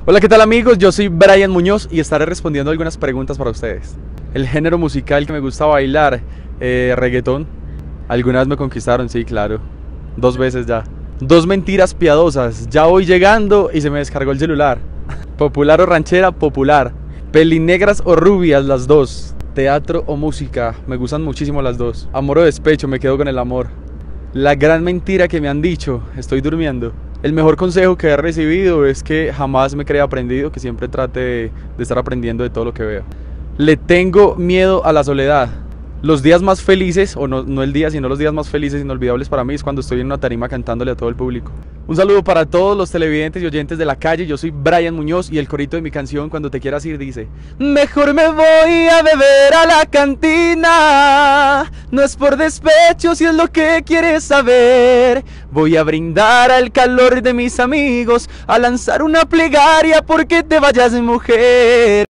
Hola, ¿qué tal amigos? Yo soy Brian Muñoz y estaré respondiendo algunas preguntas para ustedes. El género musical que me gusta bailar, reggaetón. Algunas me conquistaron, sí, claro. 2 veces ya. 2 mentiras piadosas, ya voy llegando y se me descargó el celular. Popular o ranchera, popular. Pelinegras o rubias, las dos. Teatro o música, me gustan muchísimo las dos. Amor o despecho, me quedo con el amor. La gran mentira que me han dicho, estoy durmiendo. El mejor consejo que he recibido es que jamás me crea aprendido, que siempre trate de estar aprendiendo de todo lo que veo. Le tengo miedo a la soledad. Los días más felices, o no el día, sino los días más felices, inolvidables para mí, es cuando estoy en una tarima cantándole a todo el público. Un saludo para todos los televidentes y oyentes de la calle. Yo soy Brian Muñoz y el corito de mi canción Cuando te quieras ir dice: mejor me voy a beber a la cantina. No es por despecho si es lo que quieres saber. Voy a brindar al calor de mis amigos, a lanzar una plegaria porque te vayas, mujer.